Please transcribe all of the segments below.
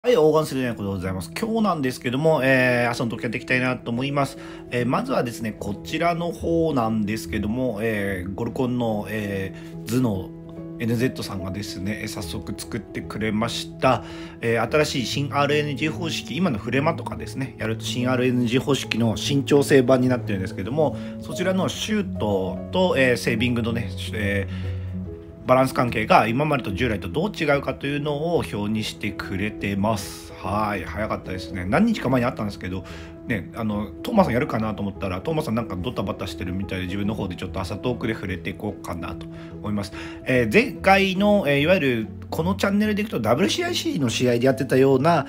はい、オーガンスレナイコでございます。今日なんですけども、朝の時やっていきたいなと思います。まずはですね、こちらの方なんですけども、ゴルコンの、頭脳 NZ さんがですね、早速作ってくれました、新しい新 RNG 方式、今のフレマとかですね、やると新 RNG 方式の新調整版になってるんですけども、そちらのシュートと、セービングのね、バランス関係が今までと従来とどう違うかというのを表にしてくれてます。はい、早かったですね。何日か前にあったんですけど、ね、トーマさんやるかなと思ったら、トーマさんなんかドタバタしてるみたいで、自分の方でちょっと朝トークで触れていこうかなと思います。前回の、いわゆるこのチャンネルでいくと WCIC の試合でやってたような、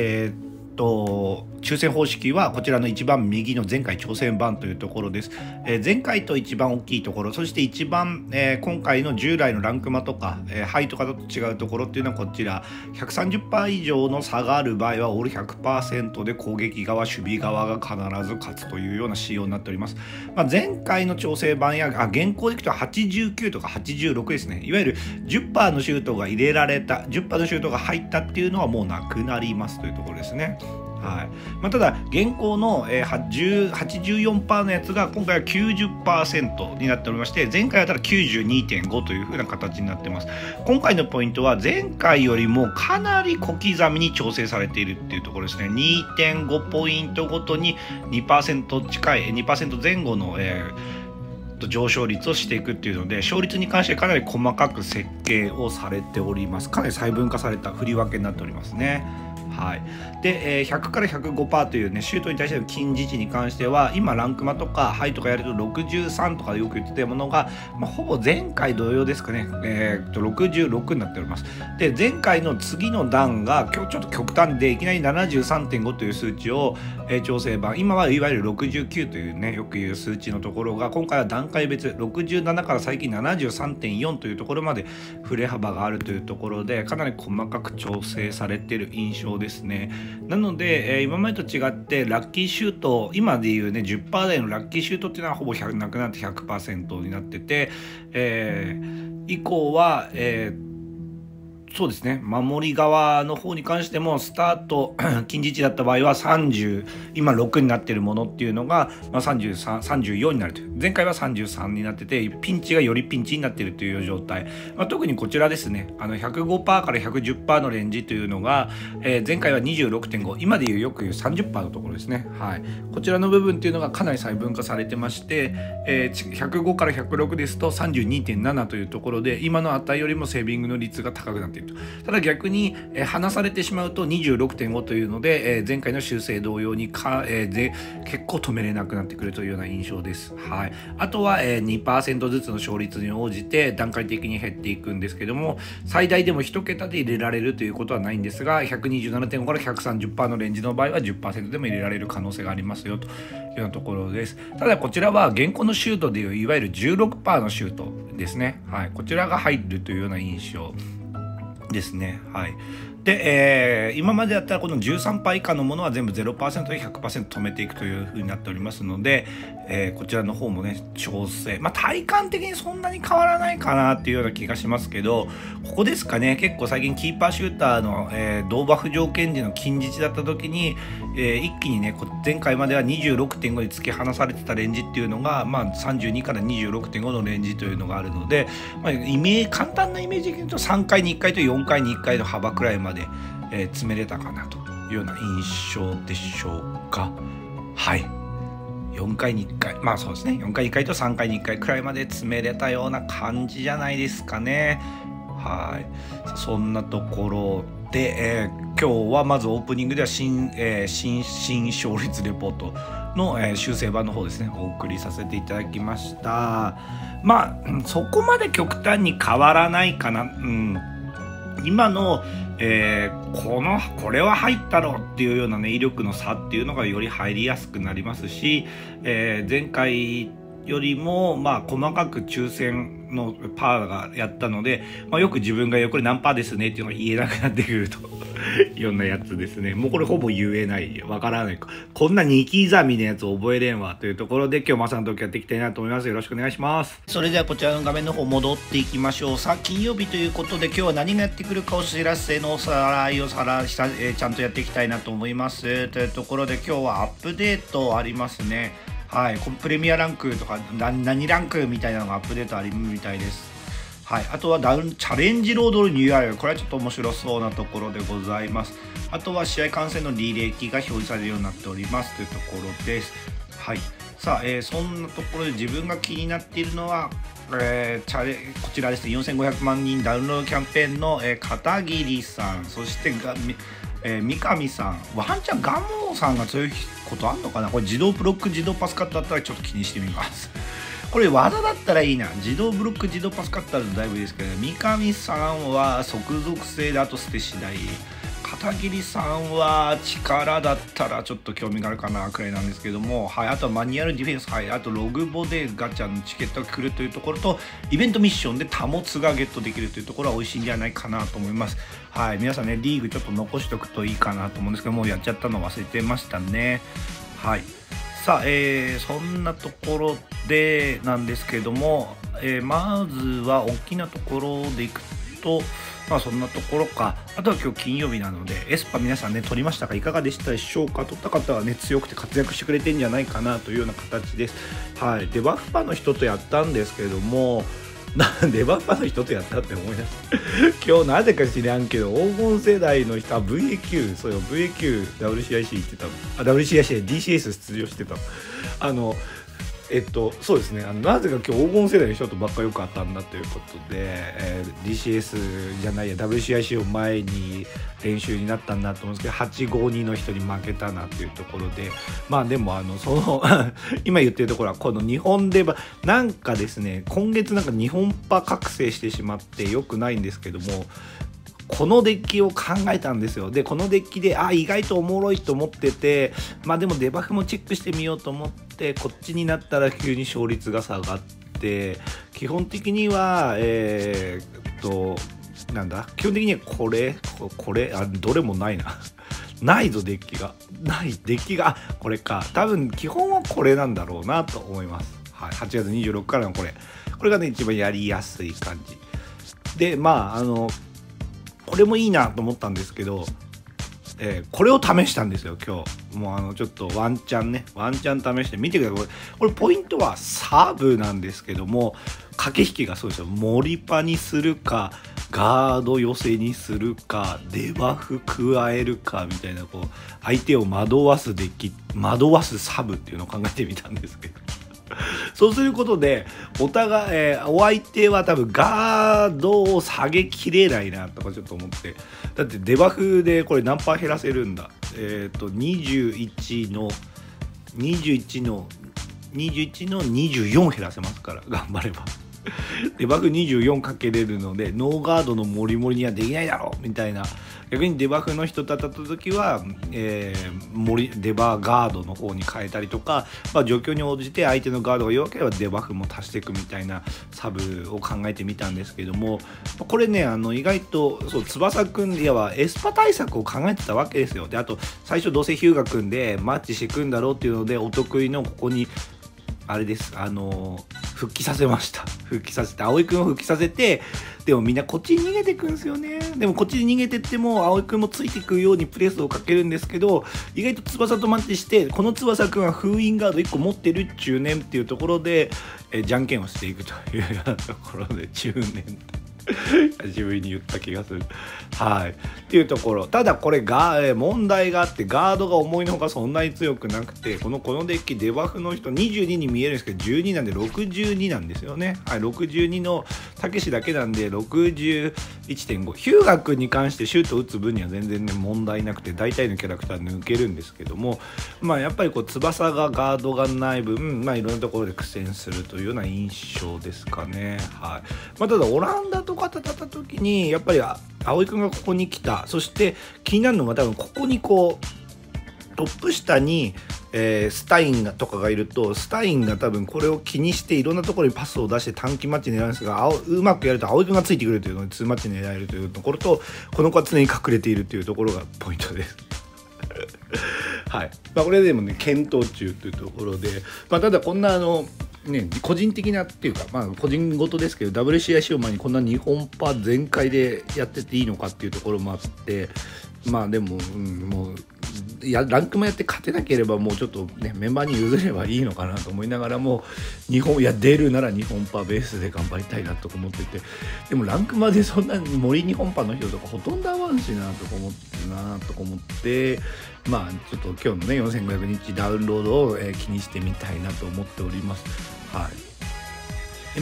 抽選方式はこちらの一番右の前回挑戦版というところです。前回と一番大きいところ、そして一番、今回の従来のランクマとか、ハイとかと違うところっていうのはこちら 130% 以上の差がある場合はオール 100% で攻撃側守備側が必ず勝つというような仕様になっております。前回の調整版や現行でいくと89とか86ですね。いわゆる 10% のシュートが入れられた 10% のシュートが入ったっていうのはもうなくなりますというところですね。はい。ただ現行の、84% のやつが今回は 90% になっておりまして、前回はただ 92.5 という風な形になってます。今回のポイントは前回よりもかなり小刻みに調整されているっていうところですね。 2.5 ポイントごとに 2% 近い 2% 前後の、上昇率をしていくっていうので、勝率に関してかなり細かく設計をされております。かなり細分化された振り分けになっておりますね。はい、で、100から 105% というね、シュートに対しての近似値に関しては、今ランクマとかハイとかやると63とかでよく言ってたものが、ほぼ前回同様ですかね、66になっております。で、前回の次の段が今日ちょっと極端でいきなり 73.5 という数値を、調整版、今はいわゆる69というね、よく言う数値のところが、今回は段階別67から最近 73.4 というところまで振れ幅があるというところで、かなり細かく調整されている印象ですね。なので、今までと違ってラッキーシュート、今でいうね 10% 台のラッキーシュートっていうのはほぼなくなって 100% になってて、以降は、そうですね、守り側の方に関してもスタート近似値だった場合は30、今6になっているものっていうのが、33、34になるという、前回は33になってて、ピンチがよりピンチになっているという状態、特にこちらですね、105% から 110% のレンジというのが、前回は 26.5、 今でいうよく言う 30% のところですね。はい、こちらの部分っていうのがかなり細分化されてまして、105から106ですと 32.7 というところで、今の値よりもセービングの率が高くなっている。ただ逆に、離されてしまうと 26.5 というので、前回の修正同様に結構止めれなくなってくるというような印象です。はい、あとは、2% ずつの勝率に応じて段階的に減っていくんですけども、最大でも1桁で入れられるということはないんですが、 127.5 から 130% のレンジの場合は 10% でも入れられる可能性がありますよというようなところです。ただこちらは現行のシュートでいういわゆる 16% のシュートですね。はい、こちらが入るというような印象ですね。はい。で、今までだったらこの 13% 以下のものは全部 0% で 100% 止めていくという風になっておりますので、こちらの方もね、調整、体感的にそんなに変わらないかなっていうような気がしますけど、ここですかね。結構最近キーパーシューターの、同バフ条件時の近似値だった時に、一気にね、前回までは 26.5 に突き放されてたレンジっていうのが、32から 26.5 のレンジというのがあるので、簡単なイメージで言うと3回に1回と4回に1回の幅くらいまで詰めれたかなというような印象でしょうか。はい、4回に1回、そうですね、4回に1回と3回に1回くらいまで詰めれたような感じじゃないですかね。はい、そんなところで、今日はまずオープニングでは新勝率レポートの、修正版の方ですね、お送りさせていただきました。そこまで極端に変わらないかな。今の、これは入ったろっていうようなね、威力の差っていうのがより入りやすくなりますし、前回よりも、細かく抽選のパーがやったので、よく自分がこれ何パーですねっていうのが言えなくなってくるといろんなやつですね。もうこれほぼ言えない、わからない。こんな2刻みのやつ覚えれんわというところで、今日まさんとやっていきたいなと思います。よろしくお願いします。それではこちらの画面の方戻っていきましょう。さあ、金曜日ということで、今日は何がやってくるかお知らせのおさらいをちゃんとやっていきたいなと思います。というところで、今日はアップデートありますね。はい、プレミアランクとか何ランクみたいなのがアップデートあるみたいです。はい、あとはチャレンジロードの URL、これはちょっと面白そうなところでございます。あとは試合観戦の履歴が表示されるようになっておりますというところです。はい、さあ、そんなところで自分が気になっているのは、こちらですね、4500万人ダウンロードキャンペーンの、片桐さん、そして三上さん、ワンチャンガモさんが強いことあんのかな。これ自動ブロック自動パスカットだったらちょっと気にしてみます。これ技だったらいいな。自動ブロック自動パスカットだとだいぶいいですけど、三上さんは即属性であと捨て次第、片桐さんは力だったらちょっと興味があるかなくらいなんですけども、はい、あとはマニュアルディフェンス、はい、あとログボでガチャのチケットが来るというところと、イベントミッションで保つがゲットできるというところは美味しいんじゃないかなと思います。はい、皆さんね、リーグちょっと残しておくといいかなと思うんですけども、やっちゃったの忘れてましたね。はい、さあ、そんなところでなんですけども、まずは大きなところでいくと、そんなところか。あとは今日金曜日なので、エスパ皆さんね、取りましたか？いかがでしたでしょうか？取った方はね、強くて活躍してくれてんじゃないかなというような形です。はい。デバフパの人とやったんですけれども、デバフパの人とやったって思い出す。今日なぜか知らんけど、黄金世代の人、VAQ、そうよ、VAQ、WCIC 行ってたの。WCIC、DCS 出場してたの。そうですね、なぜか今日黄金世代の人とばっかよくあったんだということで、DCS じゃないや WCIC を前に練習になったんだと思うんですけど、852の人に負けたなっていうところで、でも今言ってるところはこの日本でなんかですね、今月なんか日本パ覚醒してしまってよくないんですけども、このデッキを考えたんですよ。でこのデッキで意外とおもろいと思ってて、でもデバフもチェックしてみようと思ってこっちになったら急に勝率が下がって、基本的にはなんだ基本的にはこれどれもないなないぞデッキがこれか、多分基本はこれなんだろうなと思います。はい、8月26からのこれがね一番やりやすい感じで、これもいいなと思ったんですけど、これを試したんですよ今日。もうちょっとワンチャン試してみてください。これポイントはサブなんですけども、駆け引きがそうですよ。モリパにするかガード寄せにするかデバフ加えるかみたいな、相手を惑わすサブっていうのを考えてみたんですけどそうすることでお互い、お相手は多分ガードを下げきれないなとかちょっと思って、だってデバフでこれ何パー減らせるんだ、21の24減らせますから、頑張ればデバフ24かけれるので、ノーガードのモリモリにはできないだろうみたいな。逆にデバフの人と当たった時は、デバーガードの方に変えたりとか、状況に応じて相手のガードが弱ければデバフも足していくみたいなサブを考えてみたんですけども、これね意外と翼くんはエスパ対策を考えてたわけですよ。であと最初どうせヒューガくんでマッチしていくんだろうっていうので、お得意のここにあれです、復帰させました。葵くんを復帰させて、でもみんなこっちに逃げてくんですよね。でもこっちに逃げてっても葵くんもついていくようにプレスをかけるんですけど、意外と翼とマッチして、この翼くんは封印ガード1個持ってるっちゅうねんっていうところで、じゃんけんをしていくというようなところで中年自分に言った気がする。はいっていうところ。ただこれが問題があって、ガードが思いのほかそんなに強くなくて、このデッキデバフの人22に見えるんですけど12なんで62なんですよね。はい、62のたけしだけなんで 61.5。 ヒューガ君に関してシュート打つ分には全然ね問題なくて、大体のキャラクター抜けるんですけども、やっぱり翼がガードがない分、いろんなところで苦戦するというような印象ですかね。はい。ただオランダとか戦った時にやっぱり葵くんがここに来た。そして気になるのが多分ここにトップ下にスタインとかがいると、スタインが多分これを気にしていろんなところにパスを出して短期マッチ狙うんですが、うまくやると青井君がついてくるというので2マッチ狙えるというところと、この子は常に隠れているというところがポイントです。はい、これでもね検討中というところで、ただこんな個人的なっていうか、個人事ですけど WCIC を前にこんな日本パ全開でやってていいのかっていうところもあって、でも、もうランクもやって勝てなければもうちょっとねメンバーに譲ればいいのかなと思いながらも、出るなら日本パベースで頑張りたいなと思ってて、でもランクまでそんな森日本パの人とかほとんど合わんしなとか思って、ちょっと今日のね4500日ダウンロードを、気にしてみたいなと思っております。はい。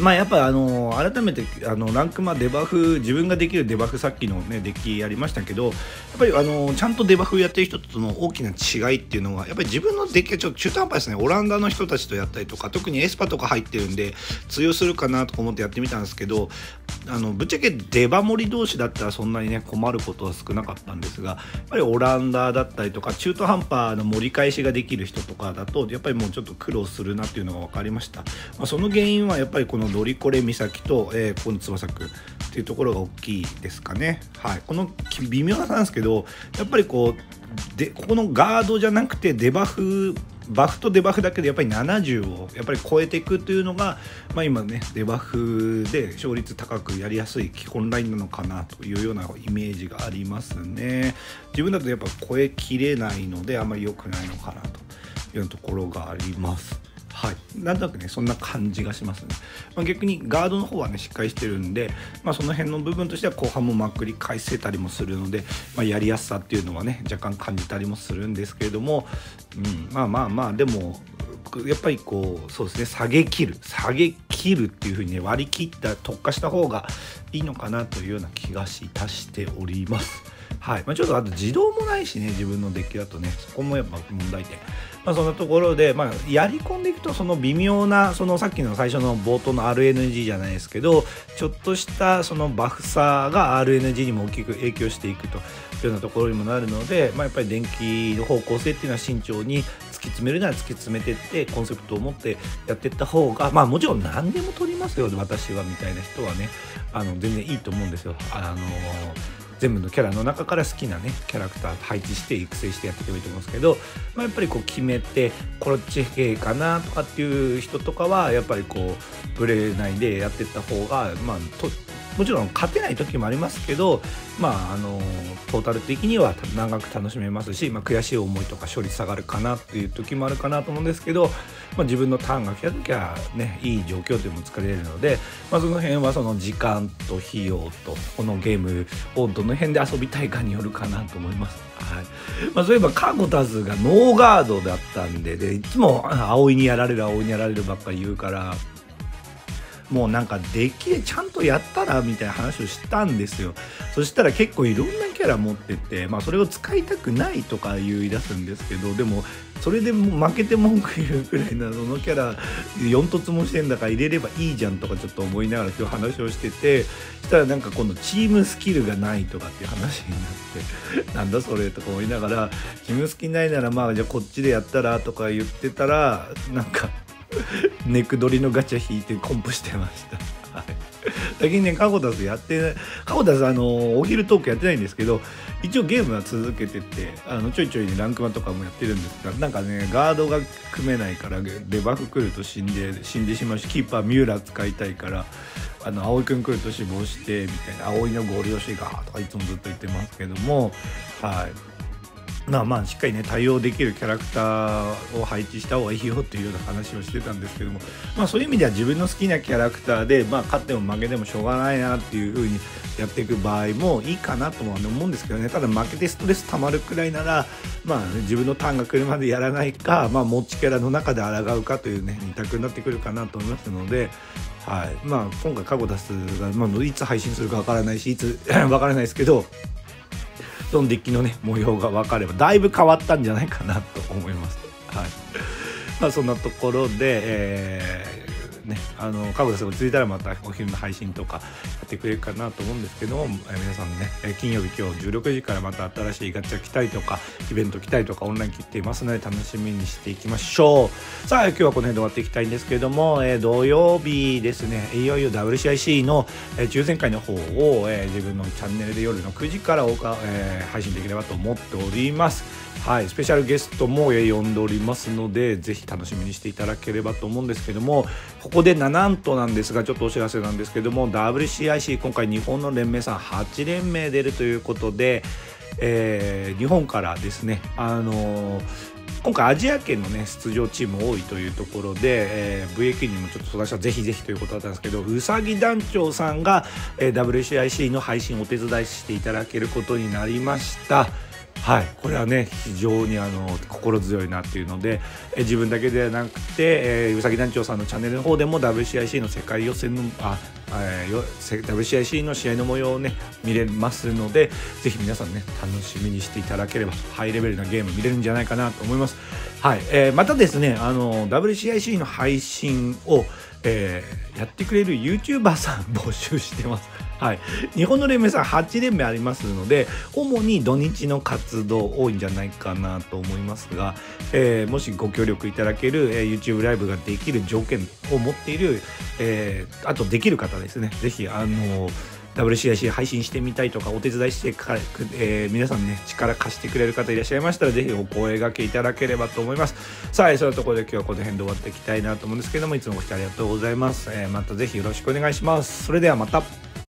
やっぱ改めてランクデバフ、自分ができるデバフ、さっきのねデッキやりましたけど、やっぱりちゃんとデバフやってる人との大きな違いっていうのは、やっぱり自分のデッキがちょっと中途半端ですね。オランダの人たちとやったりとか、特にエスパとか入ってるんで通用するかなとか思ってやってみたんですけど、ぶっちゃけデバ盛り同士だったらそんなにね困ることは少なかったんですが、やっぱりオランダだったりとか中途半端な盛り返しができる人とかだとやっぱりもうちょっと苦労するなっていうのが分かりました。その原因はやっぱりこのロリコレ岬と、ここの翼くんっていうところが大きいですかね。はい、この微妙な差なんですけど、やっぱりここのガードじゃなくてバフとデバフだけでやっぱり70をやっぱり超えていくというのが、今ねデバフで勝率高くやりやすい基本ラインなのかなというようなイメージがありますね。自分だとやっぱ超えきれないのであんまり良くないのかなというところがあります。はい、なんとなくねそんな感じがしますね。逆にガードの方はねしっかりしてるんで、その辺の部分としては後半もまくり返せたりもするので、やりやすさっていうのはね若干感じたりもするんですけれども、でもやっぱりそうですね、下げ切るっていう風にね割り切った特化した方がいいのかなというような気がいたしております。はい、ちょっとあと自動もないしね、自分のデッキだとねそこもやっぱ問題点。そんなところで、やり込んでいくとその微妙なさっきの最初の冒頭の RNG じゃないですけど、ちょっとしたそのバフさが RNG にも大きく影響していくというようなところにもなるので、やっぱり電気の方向性っていうのは慎重に突き詰めるなら突き詰めていってコンセプトを持ってやっていった方が、もちろん何でも取りますよ私はみたいな人はね全然いいと思うんですよ。全部のキャラの中から好きなねキャラクター配置して育成してやっていけばいいと思うんですけど、やっぱり決めてこっち系かなとかっていう人とかはやっぱりブレないでやっていった方がもちろん勝てない時もありますけど、トータル的には長く楽しめますし、悔しい思いとか処理下がるかなっていう時もあるかなと思うんですけど、自分のターンが来た時はねいい状況でも作れるので、その辺はその時間と費用とこのゲームをどの辺で遊びたいかによるかなと思います。はい。そういえばカゴタズがノーガードだったんで、いつも葵にやられるばっかり言うから、もうなんかデッキでちゃんとやったらみたいな話をしたんですよ。そしたら結構いろんなキャラ持ってて、それを使いたくないとか言い出すんですけど、でもそれでも負けて文句言うくらいなそのキャラ4突もしてんだから入れればいいじゃんとかちょっと思いながら今日話をしてて、したらなんか今度チームスキルがないとかっていう話になってなんだそれとか思いながら、チームスキルないならじゃあこっちでやったらとか言ってたら、なんかネクドリのガチャ引いてコンプしてました。はい、最近ねカゴダスお昼トークやってないんですけど、一応ゲームは続けててちょいちょい、ランクマとかもやってるんですが、なんかねガードが組めないからデバフ来ると死んでしまうし、キーパーミューラー使いたいから葵くん来ると死亡してみたいな、葵のゴリ押しがとかいつもずっと言ってますけども、はい。しっかりね対応できるキャラクターを配置した方がいいよっていうような話をしてたんですけども、そういう意味では自分の好きなキャラクターで勝っても負けてもしょうがないなっていう風にやっていく場合もいいかなとも思うんですけどね。ただ負けてストレス溜まるくらいなら自分のターンが来るまでやらないか、持ちキャラの中で抗うかというね二択になってくるかなと思いますので、はい、今回カゴダスが、いつ配信するかわからないしいつわからないですけど、そのデッキのね模様が分かればだいぶ変わったんじゃないかなと思います。はい。そんなところで、 ね、川口さんが落ち着いたらまたお昼の配信とかやってくれるかなと思うんですけども、皆さんね、金曜日今日16時からまた新しいガチャ来たりとかイベント来たりとかオンライン来ていますので楽しみにしていきましょう。さあ今日はこの辺で終わっていきたいんですけれども、土曜日ですね、いよいよ WCIC の、抽選会の方を、自分のチャンネルで夜の9時から配信できればと思っております。はい、スペシャルゲストも呼んでおりますのでぜひ楽しみにしていただければと思うんですけども、ここでなんとなんですがちょっとお知らせなんですけども、 WCIC 今回日本の連盟さん8連盟出るということで、日本からですね、今回アジア圏のね出場チーム多いというところで、VAQ にもちょっと相談したらぜひぜひということだったんですけど、うさぎ団長さんが、WCIC の配信をお手伝いしていただけることになりました。はい、これはね非常に心強いなっていうので、自分だけではなくて、うさぎ団長さんのチャンネルの方でも WCIC の世界予選のWCIC の試合の模様をね見れますので、ぜひ皆さんね楽しみにしていただければハイレベルなゲーム見れるんじゃないかなと思います。はい、またですねWCIC の配信を、やってくれる YouTuber さん募集してます。はい、日本の連盟さん8連盟ありますので主に土日の活動多いんじゃないかなと思いますが、もしご協力いただける、YouTube ライブができる条件を持っている、あとできる方ですね、ぜひWCIC 配信してみたいとかお手伝いして皆さんね力貸してくれる方いらっしゃいましたらぜひお声掛けいただければと思います。さあそういうところで今日はこの辺で終わっていきたいなと思うんですけども、いつもご視聴ありがとうございます。またぜひよろしくお願いします。それではまた。